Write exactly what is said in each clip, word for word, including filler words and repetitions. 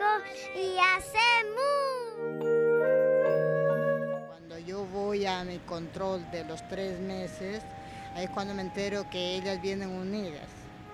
rico y hace mu. Cuando yo voy a mi control de los tres meses, ahí es cuando me entero que ellas vienen unidas.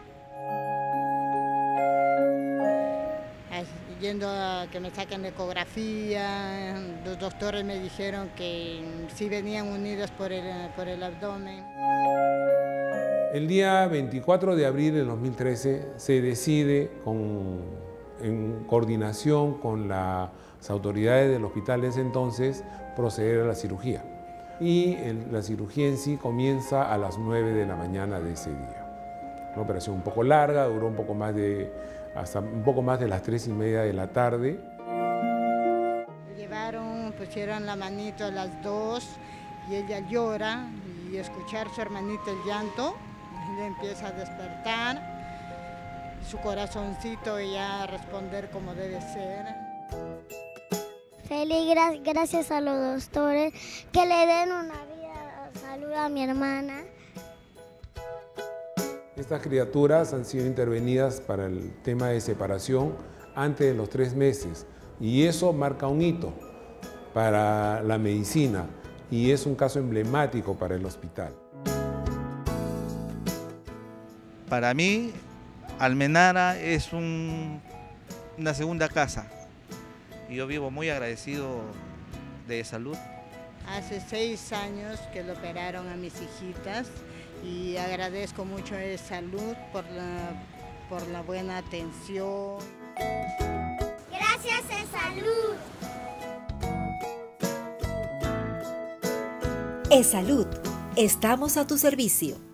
Yendo a que me saquen la ecografía, los doctores me dijeron que sí venían unidas por el, por el abdomen. El día veinticuatro de abril de dos mil trece se decide, con, en coordinación con las autoridades del hospital de ese entonces, proceder a la cirugía. Y el, la cirugía en sí comienza a las nueve de la mañana de ese día. Una operación un poco larga, duró un poco más de, hasta un poco más de las tres y media de la tarde. Llevaron, pusieron la manito a las dos y ella llora, y escuchar a su hermanita el llanto, le empieza a despertar, su corazoncito ya a responder como debe ser. Feliz, gracias a los doctores que le den una vida de salud a mi hermana. Estas criaturas han sido intervenidas para el tema de separación antes de los tres meses y eso marca un hito para la medicina y es un caso emblemático para el hospital. Para mí, Almenara es un, una segunda casa y yo vivo muy agradecido de salud. Hace seis años que le operaron a mis hijitas y agradezco mucho a Salud por la, por la buena atención. Gracias a Salud. Es Salud. Estamos a tu servicio.